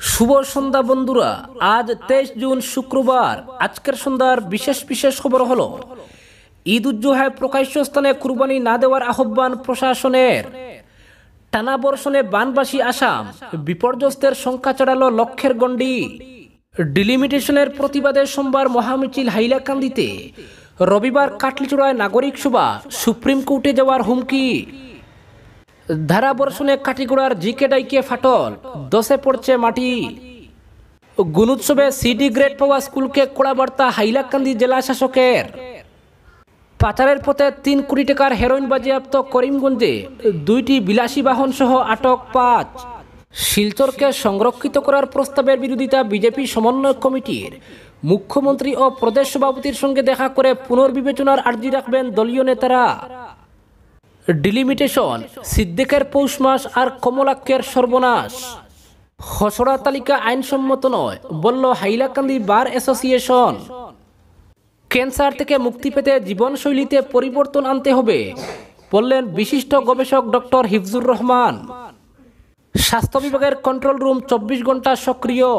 শুভ সন্ধ্যা বন্ধুরা। আজ 23 জুন শুক্রবার। আজকের সন্ধ্যার বিশেষ বিশেষ খবর হলো ঈদ উজ্জোহায় প্রকাশ্য স্থানে কুরবানি না দেওয়ার আহ্বান প্রশাসনের। টানা বর্ষণে বানবাসী আসাম, বিপর্যস্তের সংখ্যা চড়ালো লক্ষের গণ্ডি। ডিলিমিটেশনের প্রতিবাদে সোমবার মহামিছিল হাইলাকান্দিতে। রবিবার কাটলিচূড়ায় নাগরিক সভা, সুপ্রিম কোর্টে যাওয়ার হুমকি। ধারাবর্ষণে কাটিগোড়ার জিকে ডাইকে ফাটল, দশে পড়ছে মাটি। গুণোৎসবে সিডি গ্রেড পাওয়া স্কুলকে কড়া বার্তা হাইলাকান্দি জেলা শাসকের। পাচারের পথে 3 কোটি টাকার হেরোইন বাজেয়াপ্ত করিমগঞ্জে, 2টি বিলাসী বাহন সহ আটক 5। শিলচরকে সংরক্ষিত করার প্রস্তাবের বিরোধিতা বিজেপি সমন্বয় কমিটির। মুখ্যমন্ত্রী ও প্রদেশ সভাপতির সঙ্গে দেখা করে পুনর্বিবেচনার আর্জি রাখবেন দলীয় নেতারা। ডিলিমিটেশন, সিদ্দিকের পৌষ মাস আর কমলাক্ষের সর্বনাশ। খসড়া তালিকা আইনসম্মত নয় বলল হাইলাকান্দি বার অ্যাসোসিয়েশন। ক্যান্সার থেকে মুক্তি পেতে জীবনশৈলীতে পরিবর্তন আনতে হবে বললেন বিশিষ্ট গবেষক ডক্টর হিফজুর রহমান। স্বাস্থ্য বিভাগের কন্ট্রোল রুম 24 ঘন্টা সক্রিয়।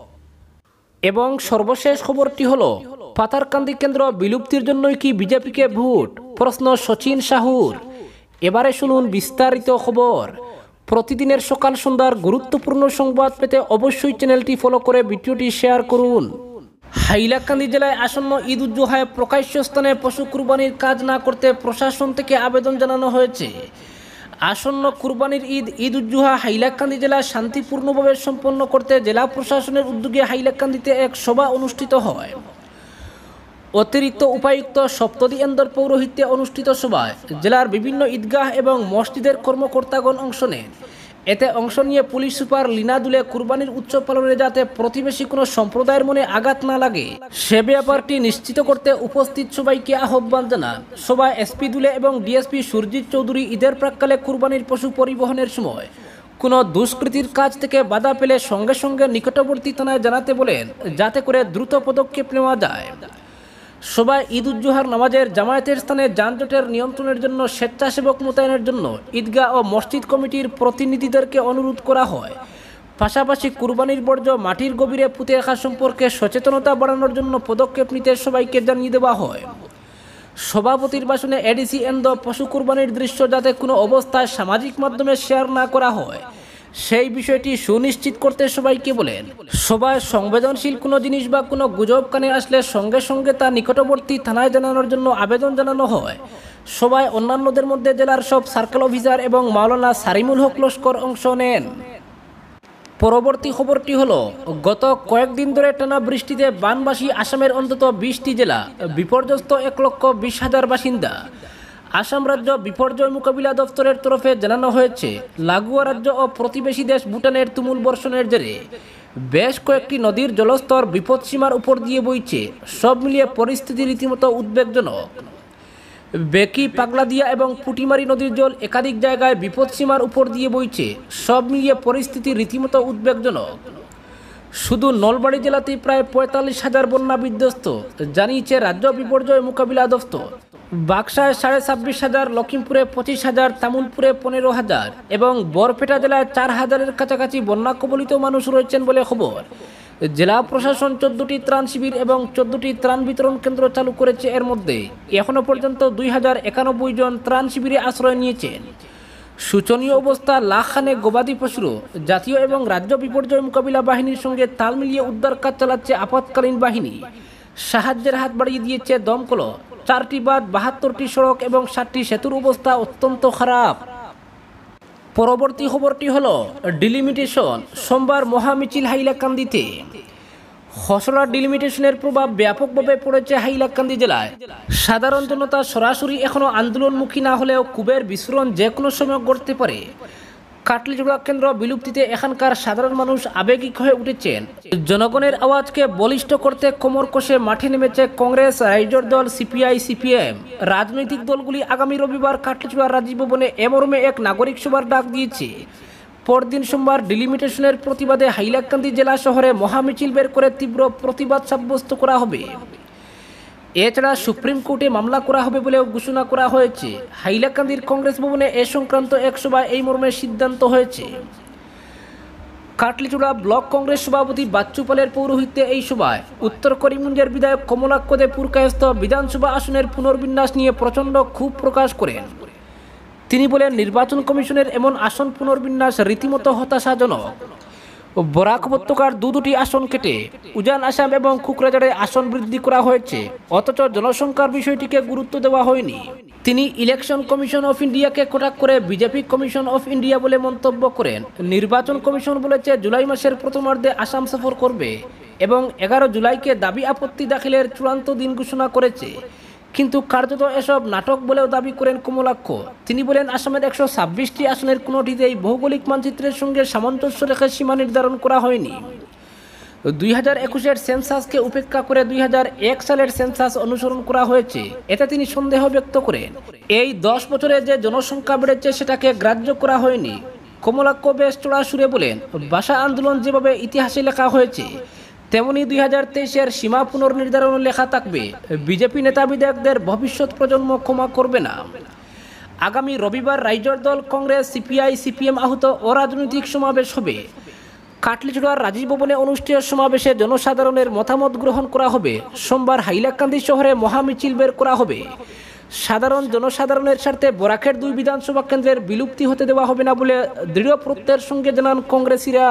এবং সর্বশেষ খবরটি হলো পাতারকান্দি কেন্দ্র বিলুপ্তির জন্যই কি বিজেপিকে ভোট, প্রশ্ন সচিন সাহুর। এবারে শুনুন বিস্তারিত খবর। প্রতিদিনের সকাল সন্ধ্যার গুরুত্বপূর্ণ সংবাদ পেতে অবশ্যই চ্যানেলটি ফলো করে ভিডিওটি শেয়ার করুন। হাইলাকান্দি জেলায় আসন্ন ঈদ উজ্জোহায় প্রকাশ্য স্থানে পশু কুরবানির কাজ না করতে প্রশাসন থেকে আবেদন জানানো হয়েছে। আসন্ন কুরবানির ঈদ উজ্জোহা হাইলাকান্দি জেলায় শান্তিপূর্ণভাবে সম্পন্ন করতে জেলা প্রশাসনের উদ্যোগে হাইলাকান্দিতে এক সভা অনুষ্ঠিত হয়। অতিরিক্ত উপায়ুক্ত সপ্তদী এন্দর পৌরোহিত্যে অনুষ্ঠিত সভায় জেলার বিভিন্ন ঈদগাহ এবং মসজিদের কর্মকর্তাগণ অংশ নেন। এতে অংশ নিয়ে পুলিশ সুপার লীনা দুলে কুরবানির উৎসব পালনে যাতে প্রতিবেশী কোনো সম্প্রদায়ের মনে আঘাত না লাগে সে ব্যাপারটি নিশ্চিত করতে উপস্থিত সবাইকে আহ্বান জানান। সভায় এসপি দুলে এবং ডিএসপি সুরজিৎ চৌধুরী ঈদের প্রাক্কালে কুরবানির পশু পরিবহনের সময় কোনো দুষ্কৃতির কাজ থেকে বাধা পেলে সঙ্গে সঙ্গে নিকটবর্তী থানায় জানাতে বলেন, যাতে করে দ্রুত পদক্ষেপ নেওয়া যায়। সবাই ঈদ উজ্জোহার নামাজের জামায়াতের স্থানে যানজটের নিয়ন্ত্রণের জন্য স্বেচ্ছাসেবক মোতায়েনের জন্য ঈদগাহ ও মসজিদ কমিটির প্রতিনিধিদেরকে অনুরোধ করা হয়। পাশাপাশি কুরবানির বর্জ্য মাটির গভীরে পুঁতে রাখা সম্পর্কে সচেতনতা বাড়ানোর জন্য পদক্ষেপ নিতে সবাইকে জানিয়ে দেওয়া হয়। সভাপতির ভাষণে এডিসি এন্দ পশু কুরবানির দৃশ্য যাতে কোনো অবস্থায় সামাজিক মাধ্যমে শেয়ার না করা হয় সেই বিষয়টি সুনিশ্চিত করতে সবাইকে বলেন। সবাই সংবেদনশীল কোনো জিনিস বা কোনো গুজব কানে আসলে সঙ্গে সঙ্গে তা নিকটবর্তী থানায় জানানোর জন্য আবেদন জানানো হয়। সবাই অন্যান্যদের মধ্যে জেলার সব সার্কেল অফিসার এবং মাওলানা সারিমুল হক লস্কর অংশ নেন। পরবর্তী খবরটি হলো গত কয়েকদিন ধরে টানা বৃষ্টিতে বানবাসী আসামের অন্তত 20টি জেলা, বিপর্যস্ত 1,20,000 বাসিন্দা। আসাম রাজ্য বিপর্যয় মোকাবিলা দফতরের তরফে জানানো হয়েছে, লাগোয়া রাজ্য ও প্রতিবেশী দেশ ভুটানের তুমুল বর্ষণের জেরে বেশ কয়েকটি নদীর জলস্তর বিপদসীমার উপর দিয়ে বইছে। সব মিলিয়ে পরিস্থিতি রীতিমতো উদ্বেগজনক। বেকি, পাগলাদিয়া এবং পুটিমারি নদীর জল একাধিক জায়গায় বিপদসীমার উপর দিয়ে বইছে। সব মিলিয়ে পরিস্থিতি রীতিমতো উদ্বেগজনক। শুধু নলবাড়ি জেলাতেই প্রায় 45,000 বন্যা বিধ্বস্ত জানিয়েছে রাজ্য বিপর্যয় মোকাবিলা দফতর। বাক্সায় 26,500, লখিমপুরে 25,000, তামুলপুরে 15,000 এবং বরপেটা জেলায় 4,000-এর কাছাকাছি বন্যা কবলিত মানুষ রয়েছেন বলে খবর। জেলা প্রশাসন 14টি ত্রাণ শিবির এবং 14টি ত্রাণ বিতরণ কেন্দ্র চালু করেছে। এর মধ্যে এখনও পর্যন্ত 2,091 জন ত্রাণ শিবিরে আশ্রয় নিয়েছেন। শোচনীয় অবস্থা লাখখানেক গবাদি পশুরও। জাতীয় এবং রাজ্য বিপর্যয় মোকাবিলা বাহিনীর সঙ্গে তাল মিলিয়ে উদ্ধার কাজ চালাচ্ছে আপৎকালীন বাহিনী। সাহায্যের হাত বাড়িয়ে দিয়েছে দমকল। 4টি বাঁধ, 72টি সড়ক এবং 7টি সেতুর অবস্থা অত্যন্ত খারাপ। পরবর্তী খবরটি হলো ডিলিমিটেশন, সোমবার মহামিছিল হাইলাকান্দিতে। খসড়া ডিলিমিটেশনের প্রভাব ব্যাপকভাবে পড়েছে হাইলাকান্দি জেলায়। সাধারণ জনতা সরাসরি এখনও আন্দোলনমুখী না হলেও ক্ষোভের বিস্ফোরণ যে কোনো সময় ঘটতে পারে। কাটলিচূড়া কেন্দ্র বিলুপ্তিতে এখানকার সাধারণ মানুষ আবেগিক হয়ে উঠেছেন। জনগণের আওয়াজকে বলিষ্ঠ করতে কোমর কষে মাঠে নেমেছে কংগ্রেস, রাইজোর দল, সিপিআই, সিপিএম। রাজনৈতিক দলগুলি আগামী রবিবার কাটলিচূড়া রাজীব ভবনে এ মর্মে এক নাগরিক সভার ডাক দিয়েছে। পরদিন সোমবার ডিলিমিটেশনের প্রতিবাদে হাইলাকান্দি জেলা শহরে মহামিছিল বের করে তীব্র প্রতিবাদ সাব্যস্ত করা হবে। এছাড়া সুপ্রিম কোর্টে মামলা করা হবে বলেও ঘোষণা করা হয়েছে। হাইলাকান্দির কংগ্রেস ভবনে এ সংক্রান্ত এক সভায় এই মর্মে সিদ্ধান্ত হয়েছে। কাটলিচুড়া ব্লক কংগ্রেস সভাপতি বাচ্চু পালের পৌরোহিত্যে এই সভায় উত্তর করিমগঞ্জের বিধায়ক কমলাক্ষ দে পুরকায়স্থ বিধানসভা আসনের পুনর্বিন্যাস নিয়ে প্রচণ্ড ক্ষোভ প্রকাশ করেন। তিনি বলেন, নির্বাচন কমিশনের এমন আসন পুনর্বিন্যাস রীতিমতো হতাশাজনক। বরাক উপত্যকার দুটি আসন কেটে উজান আসাম এবং কুকরাঝাড়ে আসন বৃদ্ধি করা হয়েছে, অথচ জনসংখ্যার বিষয়টিকে গুরুত্ব দেওয়া হয়নি। তিনি ইলেকশন কমিশন অফ ইন্ডিয়াকে কটাক্ষ করে বিজেপি কমিশন অফ ইন্ডিয়া বলে মন্তব্য করেন। নির্বাচন কমিশন বলেছে জুলাই মাসের প্রথমার্ধে আসাম সফর করবে এবং 11 জুলাইকে দাবি আপত্তি দাখিলের চূড়ান্ত দিন ঘোষণা করেছে, কিন্তু কার্যত এসব নাটক বলেও দাবি করেন কমলাক্ষ। তিনি বলেন, আসামের 126টি আসনের কোনোটিতেই ভৌগোলিক মানচিত্রের সঙ্গে সামঞ্জস্য রেখে সীমা নির্ধারণ করা হয়নি। 2021-এর সেন্সাসকে উপেক্ষা করে 2001 সালের সেন্সাস অনুসরণ করা হয়েছে, এতে তিনি সন্দেহ ব্যক্ত করেন। এই 10 বছরে যে জনসংখ্যা বেড়েছে সেটাকে গ্রাহ্য করা হয়নি। কমলাক্ষ বেশ চড়া সুরে বলেন, ভাষা আন্দোলন যেভাবে ইতিহাসে লেখা হয়েছে তেমনি 2023-এর সীমা পুনর্নির্ধারণ লেখা থাকবে। বিজেপি নেতা বিধায়কদের ভবিষ্যৎ প্রজন্ম ক্ষমা করবে না। আগামী রবিবার রাইজর দল, কংগ্রেস, সিপিআই, সিপিএম আহত অরাজনৈতিক সমাবেশ হবে। কাটলিচুড়ার রাজীব ভবনে অনুষ্ঠিত সমাবেশে জনসাধারণের মতামত গ্রহণ করা হবে। সোমবার হাইলাকান্দি শহরে মহামিছিল বের করা হবে। জনসাধারণের স্বার্থে বরাকের 2 বিধানসভা কেন্দ্রের বিলুপ্তি হতে দেওয়া হবে না বলে দৃঢ় প্রত্যয়ের সঙ্গে জানান কংগ্রেসীরা।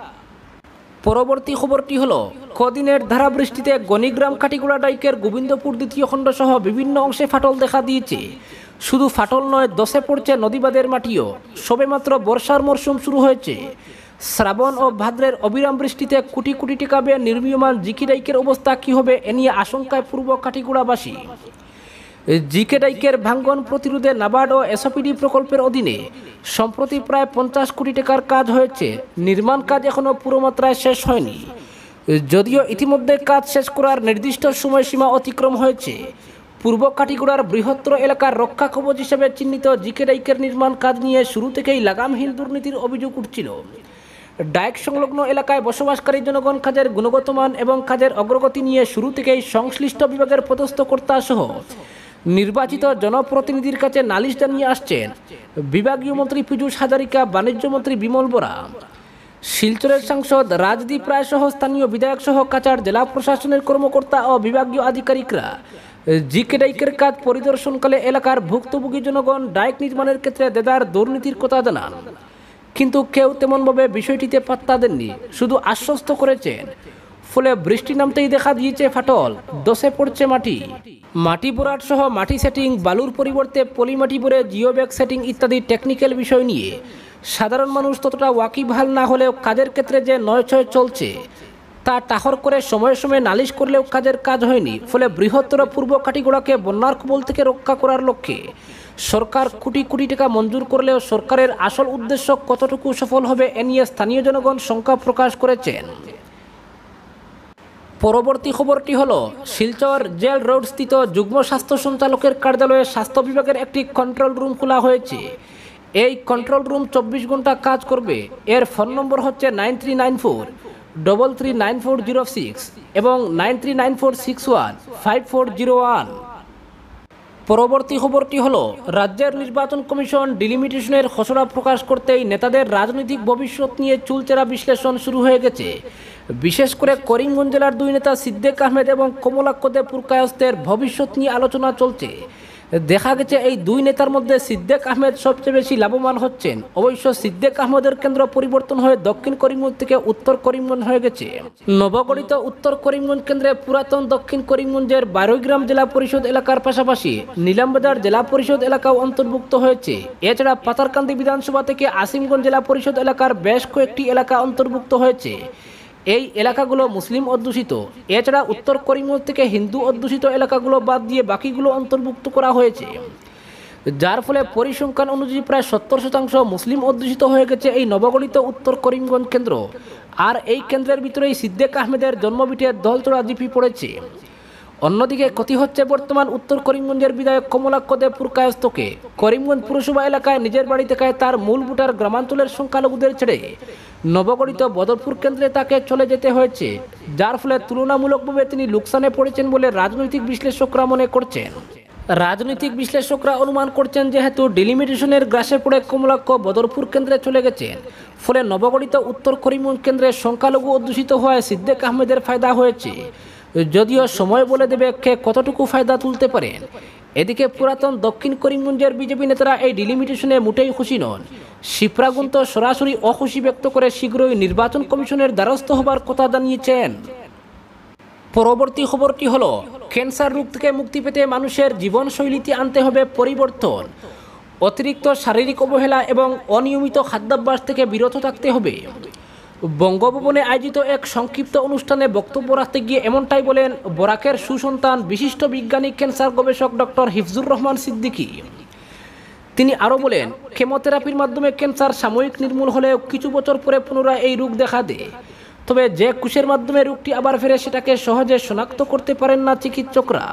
পরবর্তী খবরটি হলো, কদিনের ধারাবৃষ্টিতে গণিগ্রাম কাটিগুড়া ডাইকের গোবিন্দপুর দ্বিতীয় খণ্ড সহ বিভিন্ন অংশে ফাটল দেখা দিয়েছে। শুধু ফাটল নয়, দশে পড়ছে নদীবাদের মাটিও। সবেমাত্র বর্ষার মরশুম শুরু হয়েছে। শ্রাবণ ও ভাদ্রের অবিরাম বৃষ্টিতে কোটি কোটি টাকা ব্যয়ে নির্মীয়মান জিকি ডাইকের অবস্থা কী হবে এ নিয়ে আশঙ্কায় পূর্ব কাটিগুড়াবাসী। জিকে ডাইকের ভাঙ্গন প্রতিরোধে নাবার্ড ও এসওপিডি প্রকল্পের অধীনে সম্প্রতি প্রায় 50 কোটি টাকার কাজ হয়েছে। নির্মাণ কাজ এখনও পুরো মাত্রায় শেষ হয়নি, যদিও ইতিমধ্যে কাজ শেষ করার নির্দিষ্ট সময়সীমা অতিক্রম হয়েছে। পূর্ব কাটিগুড়ার বৃহত্তর এলাকার রক্ষা কবচ হিসেবে চিহ্নিত জিকে ডাইকের নির্মাণ কাজ নিয়ে শুরু থেকেই লাগামহীন দুর্নীতির অভিযোগ উঠছিল। ডাইক সংলগ্ন এলাকায় বসবাসকারী জনগণ কাজের গুণগত মান এবং কাজের অগ্রগতি নিয়ে শুরু থেকেই সংশ্লিষ্ট বিভাগের পদস্থ কর্তা সহ নির্বাচিত জনপ্রতিনিধির কাছে নালিশ জানিয়ে আসছেন বিভাগীয় মন্ত্রী পীযূষ হাজারিকা, বাণিজ্য মন্ত্রী বিমল বরা, শিলচরের সাংসদ রাজদীপ রায় সহ স্থানীয় বিধায়ক সহ কাছাড় জেলা প্রশাসনের কর্মকর্তা ও বিভাগীয় আধিকারিকরা। জিকে ডাইকের কাজ পরিদর্শনকালে এলাকার ভুক্তভোগী জনগণ ডাইক নির্মাণের ক্ষেত্রে দেদার দুর্নীতির কথা জানান, কিন্তু কেউ তেমনভাবে বিষয়টিতে পাত্তা দেননি, শুধু আশ্বস্ত করেছেন। ফলে বৃষ্টি নামতেই দেখা দিয়েছে ফাটল, দশে পড়ছে মাটি ভরাট সহ মাটি সেটিং, বালুর পরিবর্তে পলিমাটি ভরে জিও ব্যাগ সেটিং ইত্যাদি টেকনিক্যাল বিষয় নিয়ে সাধারণ মানুষ ততটা ওয়াকিবহাল না হলেও কাজের ক্ষেত্রে যে নয়ছয় চলছে তা টাহর করে সময়ে সময়ে নালিশ করলেও কাজের কাজ হয়নি। ফলে বৃহত্তর পূর্ব কাটিগড়াকে বন্যার কবল থেকে রক্ষা করার লক্ষ্যে সরকার কোটি কোটি টাকা মঞ্জুর করলেও সরকারের আসল উদ্দেশ্য কতটুকু সফল হবে এ নিয়ে স্থানীয় জনগণ শঙ্কা প্রকাশ করেছেন। পরবর্তী খবরটি হলো, শিলচর জেল রোড স্থিত যুগ্ম স্বাস্থ্য সঞ্চালকের কার্যালয়ে স্বাস্থ্য বিভাগের একটি কন্ট্রোল রুম খোলা হয়েছে। এই কন্ট্রোল রুম 24 ঘন্টা কাজ করবে। এর ফোন নম্বর হচ্ছে 9394339406 এবং 9394615401। পরবর্তী খবরটি হলো, রাজ্যের নির্বাচন কমিশন ডিলিমিটেশনের খসড়া প্রকাশ করতেই নেতাদের রাজনৈতিক ভবিষ্যৎ নিয়ে চুলচেরা বিশ্লেষণ শুরু হয়ে গেছে। বিশেষ করে করিমগঞ্জ জেলার 2 নেতা সিদ্দিক আহমেদ এবং কমলাক্ষ দে পুরকায়স্থের ভবিষ্যৎ নিয়ে আলোচনা চলছে। দেখা গেছে এই 2 নেতার মধ্যে সিদ্দিক আহমেদ সবচেয়ে বেশি লাভবান হচ্ছেন। অবশ্য সিদ্দিক আহমেদের কেন্দ্র পরিবর্তন হয়ে দক্ষিণ করিমগঞ্জ থেকে উত্তর করিমগঞ্জ হয়ে গেছে। নবগঠিত উত্তর করিমগঞ্জ কেন্দ্রে পুরাতন দক্ষিণ করিমগঞ্জের 12 গ্রাম জেলা পরিষদ এলাকার পাশাপাশি নীলামবাজার জেলা পরিষদ এলাকাও অন্তর্ভুক্ত হয়েছে। এছাড়া পাতারকান্দি বিধানসভা থেকে আসিমগঞ্জ জেলা পরিষদ এলাকার বেশ কয়েকটি এলাকা অন্তর্ভুক্ত হয়েছে। এই এলাকাগুলো মুসলিম অধ্যুষিত। এছাড়া উত্তর করিমগঞ্জ থেকে হিন্দু অধ্যুষিত এলাকাগুলো বাদ দিয়ে বাকিগুলো অন্তর্ভুক্ত করা হয়েছে, যার ফলে পরিসংখ্যান অনুযায়ী প্রায় 70% মুসলিম অধ্যুষিত হয়ে গেছে এই নবগঠিত উত্তর করিমগঞ্জ কেন্দ্র। আর এই কেন্দ্রের ভিতরেই সিদ্দিক আহমেদের জন্মভিটে দলচড়া জিপি পড়েছে। অন্যদিকে ক্ষতি হচ্ছে বর্তমান উত্তর করিমগঞ্জের বিধায়ক কমলাক্ষ দে পুরকায়স্থকে। করিমগঞ্জ পুরসভা এলাকায় নিজের বাড়ি থেকে তার মূল ভোটার গ্রামাঞ্চলের সংখ্যালঘুদের ছেড়ে নবগঠিত বদরপুর কেন্দ্রে তাকে চলে যেতে হয়েছে, যার ফলে তুলনামূলকভাবে তিনি লোকসানে পড়েছেন বলে রাজনৈতিক বিশ্লেষকরা মনে করছেন। রাজনৈতিক বিশ্লেষকরা অনুমান করছেন যেহেতু ডিলিমিটেশনের গ্রাসে পড়ে কমলাক্ষ বদরপুর কেন্দ্রে চলে গেছেন, ফলে নবগঠিত উত্তর করিমগঞ্জ কেন্দ্রের সংখ্যালঘু অধ্যুষিত হওয়ায় সিদ্দিক আহমেদের ফায়দা হয়েছে, যদিও সময় বলে দেবে কে কতটুকু ফায়দা তুলতে পারেন। এদিকে পুরাতন দক্ষিণ করিমগঞ্জের বিজেপি নেতারা এই ডিলিমিটেশনে মোটেই খুশি নন। শিপ্রাগুন্ত সরাসরি অখুশি ব্যক্ত করে শীঘ্রই নির্বাচন কমিশনের দ্বারস্থ হবার কথা জানিয়েছেন। পরবর্তী খবরটি হলো, ক্যান্সার রোগ থেকে মুক্তি পেতে মানুষের জীবনশৈলীতে আনতে হবে পরিবর্তন। অতিরিক্ত শারীরিক অবহেলা এবং অনিয়মিত খাদ্যাভ্যাস থেকে বিরত থাকতে হবে। বঙ্গভবনে আয়োজিত এক সংক্ষিপ্ত অনুষ্ঠানে বক্তব্য রাখতে গিয়ে এমনটাই বলেন বরাকের সুসন্তান বিশিষ্ট বিজ্ঞানী ক্যান্সার গবেষক ডক্টর হিফজুর রহমান সিদ্দিকী। তিনি আরও বলেন, কেমোথেরাপির মাধ্যমে ক্যান্সার সাময়িক নির্মূল হলেও কিছু বছর পরে পুনরায় এই রোগ দেখা দেয়। তবে যে কোষের মাধ্যমে রোগটি আবার ফেরে সেটাকে সহজে শনাক্ত করতে পারেন না চিকিৎসকরা।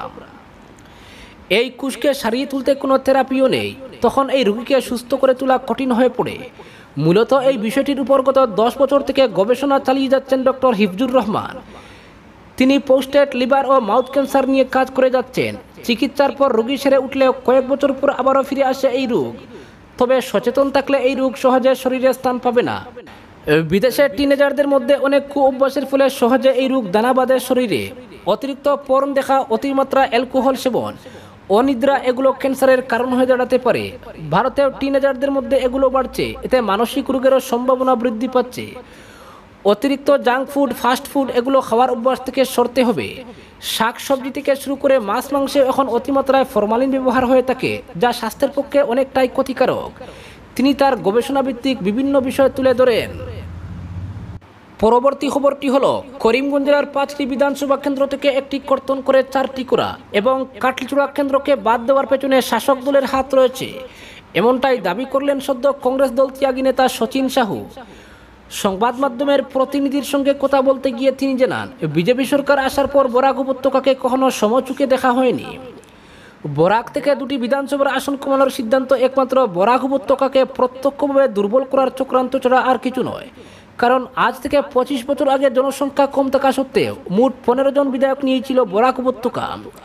এই কোষকে সারিয়ে তুলতে কোনো থেরাপিও নেই, তখন এই রোগীকে সুস্থ করে তোলা কঠিন হয়ে পড়ে। মূলত এই বিষয়টির উপর গত 10 বছর থেকে গবেষণা চালিয়ে যাচ্ছেন ডক্টর হিফজুর রহমান। তিনি পোস্টেড লিভার ও মাউথ ক্যান্সার নিয়ে কাজ করে যাচ্ছেন। চিকিৎসার পর রোগী সেরে উঠলেও কয়েক বছর পর আবারও ফিরে আসে এই রোগ। তবে সচেতন থাকলে এই রোগ সহজে শরীরে স্থান পাবে না। বিদেশের টিনেজারদের মধ্যে অনেক কুঅভ্যাসের ফলে সহজে এই রোগ দানা বাঁধে শরীরে। অতিরিক্ত পর্ন দেখা, অতিমাত্রা অ্যালকোহল সেবন, অনিদ্রা এগুলো ক্যান্সারের কারণ হয়ে দাঁড়াতে পারে। ভারতেও টিনেজারদের মধ্যে এগুলো বাড়ছে, এতে মানসিক রোগেরও সম্ভাবনা বৃদ্ধি পাচ্ছে। অতিরিক্ত জাঙ্ক ফুড, ফাস্ট ফুড এগুলো খাওয়ার অভ্যাস থেকে সরতে হবে। শাক সবজি থেকে শুরু করে মাছ মাংসে এখন অতিমাত্রায় ফরমালিন ব্যবহার হয়ে থাকে, যা স্বাস্থ্যের পক্ষে অনেকটাই ক্ষতিকারক। তিনি তার গবেষণাভিত্তিক বিভিন্ন বিষয় তুলে ধরেন। পরবর্তী খবরটি হলো, করিমগঞ্জ জেলার 5টি বিধানসভা কেন্দ্র থেকে একটি কর্তন করে 4টি করা এবং কাটলিচূড়া কেন্দ্রকে বাদ দেওয়ার পেছনে শাসক দলের হাত রয়েছে, এমনটাই দাবি করলেন সদ্য কংগ্রেস দল ত্যাগী নেতা সচিন সাহু। সংবাদ মাধ্যমের প্রতিনিধির সঙ্গে কথা বলতে গিয়ে তিনি জানান, বিজেপি সরকার আসার পর বরাক উপত্যকাকে কখনো সমচুকে দেখা হয়নি। বরাক থেকে 2টি বিধানসভার আসন কমানোর সিদ্ধান্ত একমাত্র বরাক উপত্যকাকে প্রত্যক্ষভাবে দুর্বল করার চক্রান্ত ছাড়া আর কিছু নয়। কারণ আজ থেকে 25 বছর আগে জনসংখ্যা কম থাকা সত্ত্বেও মোট 15 জন বিধায়ক নিয়েছিল বরাক উপত্যকা।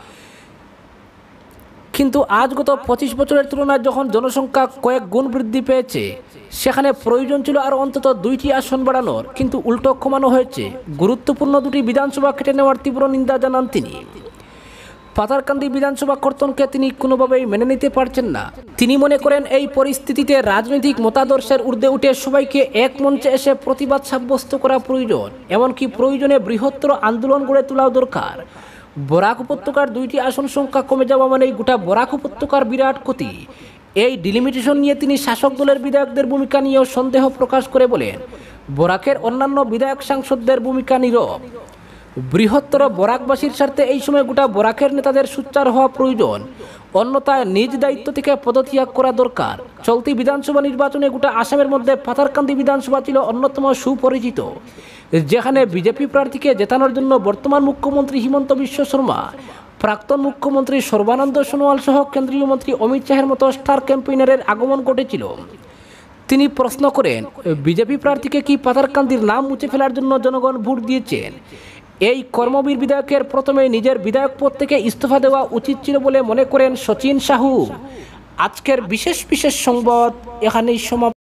কিন্তু আজ গত 25 বছরের তুলনায় যখন জনসংখ্যা কয়েক গুণ বৃদ্ধি পেয়েছে, সেখানে প্রয়োজন ছিল আরও অন্তত 2টি আসন বাড়ানোর, কিন্তু উল্টো কমানো হয়েছে। গুরুত্বপূর্ণ 2টি বিধানসভা কেটে নেওয়ার তীব্র নিন্দা জানান তিনি। পাথারকান্দি বিধানসভা কর্তনকে তিনি কোনোভাবেই মেনে নিতে পারছেন না। তিনি মনে করেন এই পরিস্থিতিতে রাজনৈতিক মতাদর্শের ঊর্ধ্বে উঠে সবাইকে এক মঞ্চে এসে প্রতিবাদ সাব্যস্ত করা প্রয়োজন, এমনকি প্রয়োজনে বৃহত্তর আন্দোলন গড়ে তোলাও দরকার। বরাক উপত্যকার 2টি আসন সংখ্যা কমে যাওয়া মানেই গোটা বরাক উপত্যকার বিরাট ক্ষতি। এই ডিলিমিটেশন নিয়ে তিনি শাসক দলের বিধায়কদের ভূমিকা নিয়েও সন্দেহ প্রকাশ করে বলেন, বরাকের অন্যান্য বিধায়ক সাংসদদের ভূমিকা নীরব। বৃহত্তর বরাকবাসীর স্বার্থে এই সময় গোটা বরাকের নেতাদের সোচ্চার হওয়া প্রয়োজন, অন্যথায় নিজ দায়িত্ব থেকে পদত্যাগ করা দরকার। চলতি বিধানসভা নির্বাচনে গোটা আসামের মধ্যে পাথারকান্দি বিধানসভা ছিল অন্যতম সুপরিচিত, যেখানে বিজেপি প্রার্থীকে জেতানোর জন্য বর্তমান মুখ্যমন্ত্রী হিমন্ত বিশ্ব শর্মা, প্রাক্তন মুখ্যমন্ত্রী সর্বানন্দ সোনোয়াল সহ কেন্দ্রীয় মন্ত্রী অমিত শাহের মতো স্টার ক্যাম্পেইনারের আগমন ঘটেছিল। তিনি প্রশ্ন করেন, বিজেপি প্রার্থীকে কি পাথারকান্দির নাম মুছে ফেলার জন্য জনগণ ভোট দিয়েছেন? এই কর্মবীর বিধায়কের প্রথমে নিজের বিধায়ক পদ থেকে ইস্তফা দেওয়া উচিত ছিল বলে মনে করেন সচিন সাহু। আজকের বিশেষ সংবাদ এখানেই সমাপ্ত।